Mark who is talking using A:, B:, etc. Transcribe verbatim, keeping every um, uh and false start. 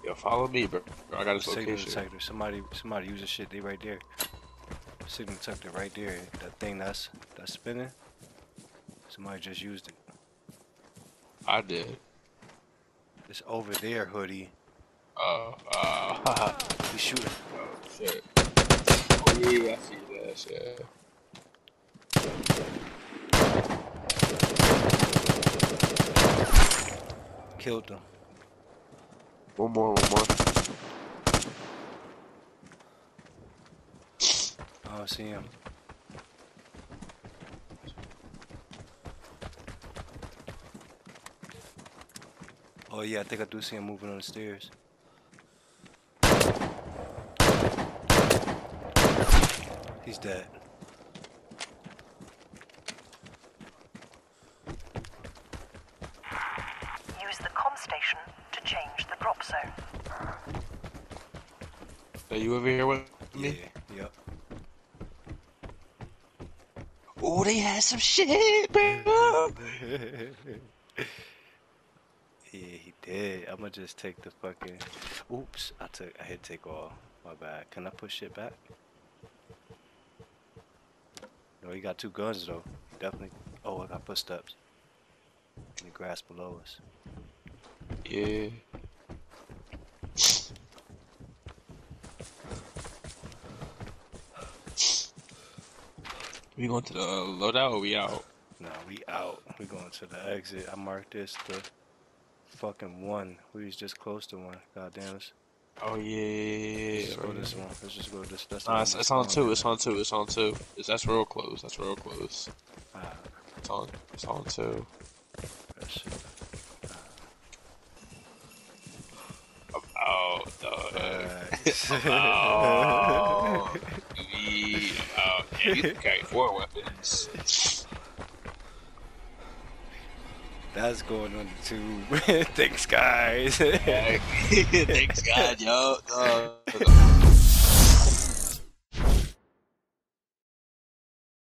A: Yo, follow me, bro. I got his
B: Signal
A: location.
B: detector. Somebody, somebody using shit. They right there. Signal detector right there. That thing that's that's spinning. Somebody just used it.
A: I did.
B: It's over there, Hoodie.
A: Oh, uh, haha.
B: He's shooting.
A: Oh, shit. Oh, yeah, I see that shit.
B: Killed him.
A: One more, one more.
B: I don't see him. Oh yeah, I think I do see him moving on the stairs. He's dead.
C: Use the comm station to change the drop zone.
A: Are you over here with me?
B: Yeah, yep.
A: Oh, they had some shit, bro.
B: Yeah, he did. I'ma just take the fucking. Oops, I took. I hit take all. My bad. Can I push it back? No, he got two guns though. Definitely. Oh, I got footsteps in the grass below us.
A: Yeah. We going to the loadout or we out?
B: Nah, we out. We going to the exit. I marked this the fucking one. We was just close to one. God damn it.
A: Oh yeah.
B: Let's just go this one. Let's just go this. That's the
A: Nah,
B: one
A: it's,
B: we
A: it's on
B: spawned
A: two.
B: in
A: It's
B: at.
A: on two. It's on two. It's, that's real close. That's real close.
B: Ah,
A: It's on. It's on two.
B: that shit.
A: Oh, dog.
B: Facts.
A: Oh. We. Oh, yeah, you can carry four weapons.
B: That's going on the tube. Thanks, guys.
A: Thanks, God, yo. Uh,